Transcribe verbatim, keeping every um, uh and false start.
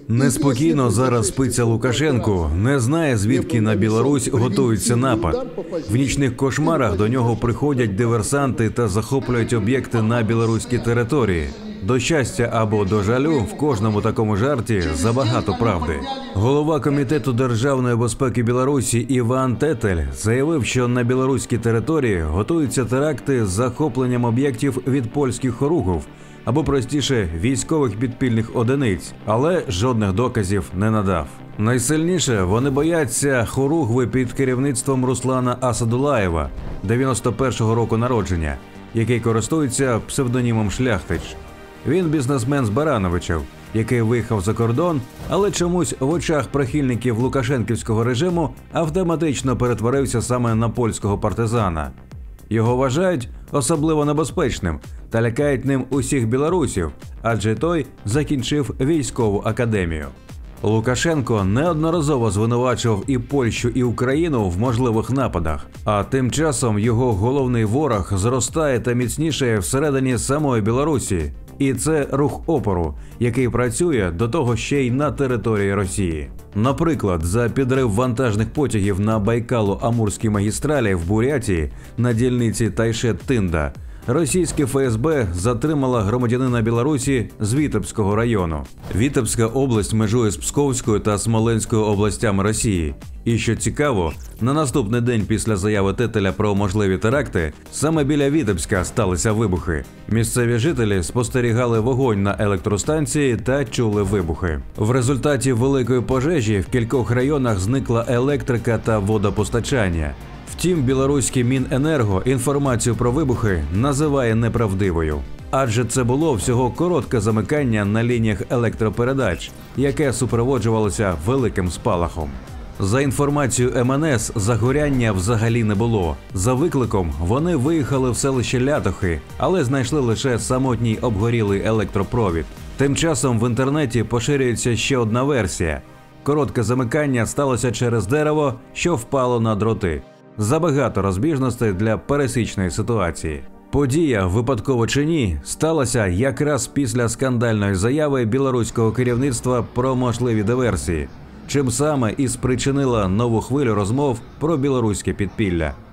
Неспокійно зараз спиться Лукашенку, не знає, звідки на Білорусь готується напад. В нічних кошмарах до нього приходять диверсанти та захоплюють об'єкти на білоруській території. До щастя або до жалю, в кожному такому жарті забагато правди. Голова Комітету державної безпеки Білорусі Іван Тетель заявив, що на білоруській території готуються теракти з захопленням об'єктів від польських хоругвів, або простіше військових підпільних одиниць, але жодних доказів не надав. Найсильніше вони бояться хоругви під керівництвом Руслана Асадулаєва, дев'яносто першого року народження, який користується псевдонімом Шляхтич. Він бізнесмен з Барановичів, який виїхав за кордон, але чомусь в очах прихильників лукашенківського режиму автоматично перетворився саме на польського партизана. Його вважають особливо небезпечним та лякають ним усіх білорусів, адже той закінчив військову академію. Лукашенко неодноразово звинувачував і Польщу, і Україну в можливих нападах, а тим часом його головний ворог зростає та міцнішає всередині самої Білорусі. І це рух опору, який працює до того ще й на території Росії. Наприклад, за підрив вантажних потягів на Байкало-Амурській магістралі в Бурятії на дільниці Тайшет-Тинда російське Ф С Б затримало громадянина Білорусі з Вітебського району. Вітебська область межує з Псковською та Смоленською областями Росії. І що цікаво, на наступний день після заяви Тетеля про можливі теракти, саме біля Вітебська сталися вибухи. Місцеві жителі спостерігали вогонь на електростанції та чули вибухи. В результаті великої пожежі в кількох районах зникла електрика та водопостачання. Втім, білоруський Міненерго інформацію про вибухи називає неправдивою. Адже це було всього коротке замикання на лініях електропередач, яке супроводжувалося великим спалахом. За інформацією М Н С, загоряння взагалі не було. За викликом вони виїхали в селище Лятохи, але знайшли лише самотній обгорілий електропровід. Тим часом в інтернеті поширюється ще одна версія. Коротке замикання сталося через дерево, що впало на дроти. Забагато розбіжностей для пересічної ситуації. Подія, випадково чи ні, сталася якраз після скандальної заяви білоруського керівництва про можливі диверсії, чим саме і спричинила нову хвилю розмов про білоруське підпілля.